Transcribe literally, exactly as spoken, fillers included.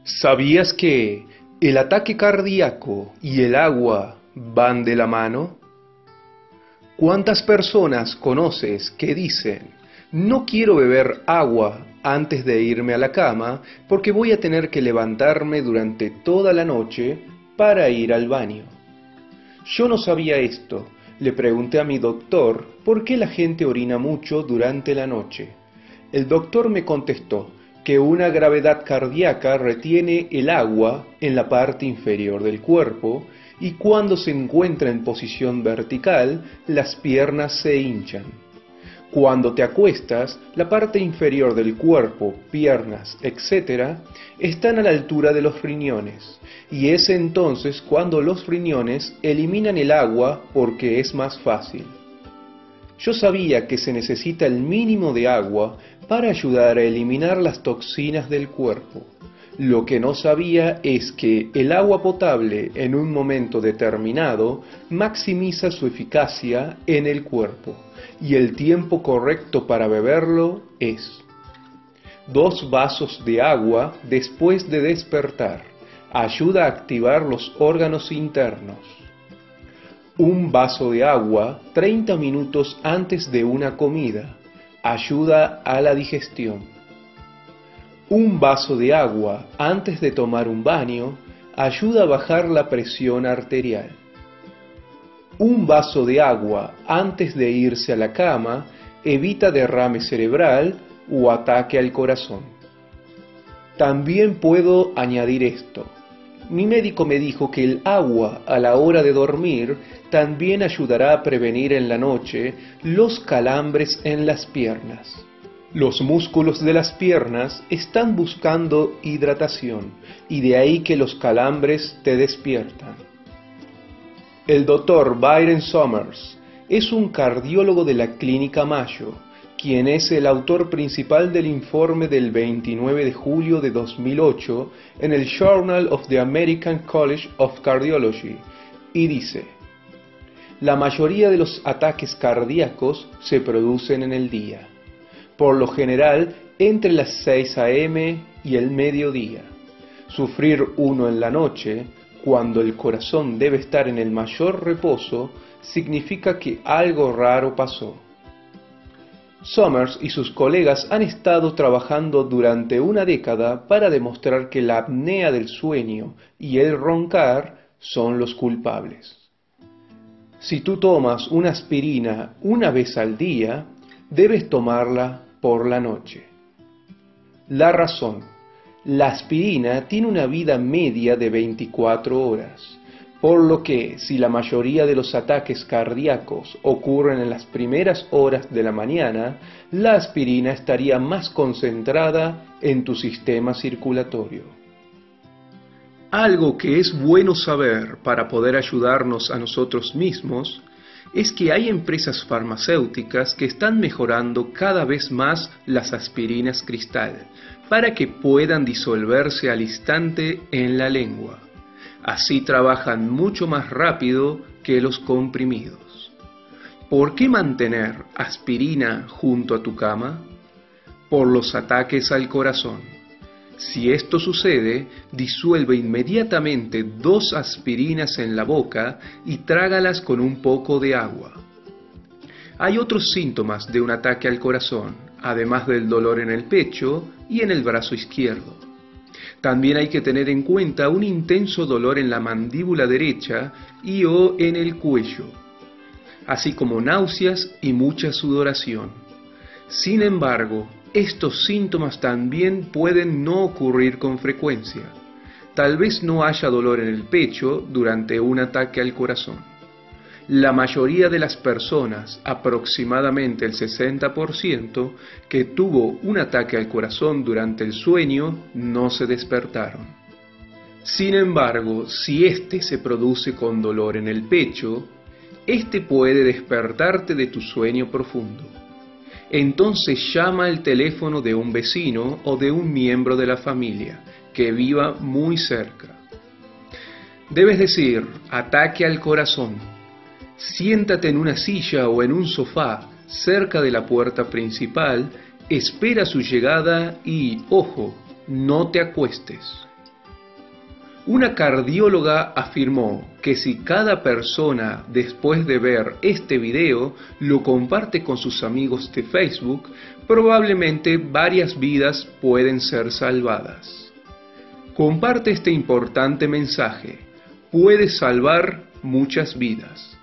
¿Sabías que el ataque cardíaco y el agua van de la mano? ¿Cuántas personas conoces que dicen, no quiero beber agua antes de irme a la cama porque voy a tener que levantarme durante toda la noche para ir al baño? Yo no sabía esto. Le pregunté a mi doctor por qué la gente orina mucho durante la noche. El doctor me contestó que una gravedad cardíaca retiene el agua en la parte inferior del cuerpo y cuando se encuentra en posición vertical, las piernas se hinchan. Cuando te acuestas, la parte inferior del cuerpo, piernas, etcétera, están a la altura de los riñones, y es entonces cuando los riñones eliminan el agua porque es más fácil. Yo sabía que se necesita el mínimo de agua para ayudar a eliminar las toxinas del cuerpo. Lo que no sabía es que el agua potable en un momento determinado maximiza su eficacia en el cuerpo, y el tiempo correcto para beberlo es dos vasos de agua después de despertar. Ayuda a activar los órganos internos. Un vaso de agua treinta minutos antes de una comida. Ayuda a la digestión. Un vaso de agua antes de tomar un baño ayuda a bajar la presión arterial. Un vaso de agua antes de irse a la cama evita derrame cerebral o ataque al corazón. También puedo añadir esto. Mi médico me dijo que el agua a la hora de dormir también ayudará a prevenir en la noche los calambres en las piernas. Los músculos de las piernas están buscando hidratación y de ahí que los calambres te despiertan. El doctor Byron Somers es un cardiólogo de la Clínica Mayo, quien es el autor principal del informe del veintinueve de julio de dos mil ocho en el Journal of the American College of Cardiology, y dice: la mayoría de los ataques cardíacos se producen en el día, por lo general entre las seis a eme y el mediodía. Sufrir uno en la noche, cuando el corazón debe estar en el mayor reposo, significa que algo raro pasó. Somers y sus colegas han estado trabajando durante una década para demostrar que la apnea del sueño y el roncar son los culpables. Si tú tomas una aspirina una vez al día, debes tomarla por la noche. La razón: la aspirina tiene una vida media de veinticuatro horas, por lo que si la mayoría de los ataques cardíacos ocurren en las primeras horas de la mañana, la aspirina estaría más concentrada en tu sistema circulatorio. Algo que es bueno saber para poder ayudarnos a nosotros mismos es que hay empresas farmacéuticas que están mejorando cada vez más las aspirinas cristal para que puedan disolverse al instante en la lengua. Así trabajan mucho más rápido que los comprimidos. ¿Por qué mantener aspirina junto a tu cama? Por los ataques al corazón. Si esto sucede, disuelve inmediatamente dos aspirinas en la boca y trágalas con un poco de agua. Hay otros síntomas de un ataque al corazón, además del dolor en el pecho y en el brazo izquierdo. También hay que tener en cuenta un intenso dolor en la mandíbula derecha y o en el cuello, así como náuseas y mucha sudoración. Sin embargo, estos síntomas también pueden no ocurrir con frecuencia. Tal vez no haya dolor en el pecho durante un ataque al corazón. La mayoría de las personas, aproximadamente el sesenta por ciento, que tuvo un ataque al corazón durante el sueño, no se despertaron. Sin embargo, si este se produce con dolor en el pecho, este puede despertarte de tu sueño profundo. Entonces llama al teléfono de un vecino o de un miembro de la familia que viva muy cerca. Debes decir: ataque al corazón. Siéntate en una silla o en un sofá cerca de la puerta principal, espera su llegada y, ojo, no te acuestes. Una cardióloga afirmó que si cada persona después de ver este video lo comparte con sus amigos de Facebook, probablemente varias vidas pueden ser salvadas. Comparte este importante mensaje, puede salvar muchas vidas.